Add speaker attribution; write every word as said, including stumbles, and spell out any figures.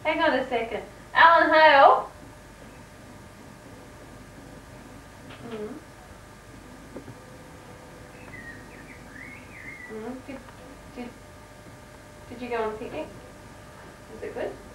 Speaker 1: Hang on a second. Alan Hale. Mm. Mm. Did, did, did you go on a picnic? Was it good?